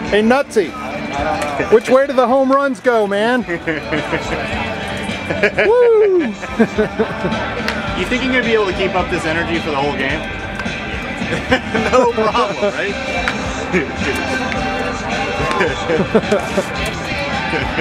Hey, Nutzy. Which way do the home runs go, man? Woo! You think you're going to be able to keep up this energy for the whole game? No problem, right?